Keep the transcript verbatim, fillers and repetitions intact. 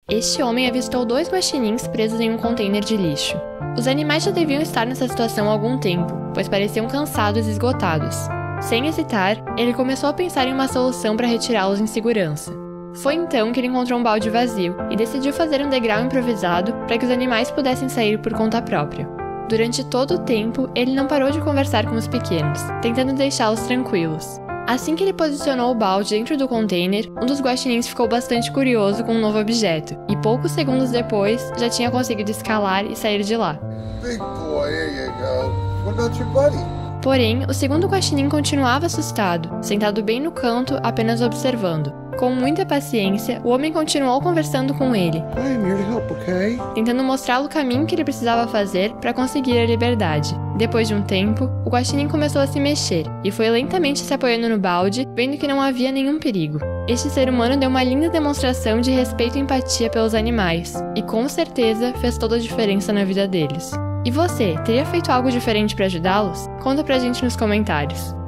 Este homem avistou dois guaxinins presos em um container de lixo. Os animais já deviam estar nessa situação há algum tempo, pois pareciam cansados e esgotados. Sem hesitar, ele começou a pensar em uma solução para retirá-los em segurança. Foi então que ele encontrou um balde vazio e decidiu fazer um degrau improvisado para que os animais pudessem sair por conta própria. Durante todo o tempo, ele não parou de conversar com os pequenos, tentando deixá-los tranquilos. Assim que ele posicionou o balde dentro do container, um dos guaxinins ficou bastante curioso com um novo objeto, e poucos segundos depois, já tinha conseguido escalar e sair de lá. Big boy, here you go. What about your buddy? Porém, o segundo guaxinim continuava assustado, sentado bem no canto, apenas observando. Com muita paciência, o homem continuou conversando com ele, I am here to help, okay? tentando mostrá-lo o caminho que ele precisava fazer para conseguir a liberdade. Depois de um tempo, o guaxinim começou a se mexer e foi lentamente se apoiando no balde, vendo que não havia nenhum perigo. Este ser humano deu uma linda demonstração de respeito e empatia pelos animais, e com certeza fez toda a diferença na vida deles. E você, teria feito algo diferente para ajudá-los? Conta pra gente nos comentários.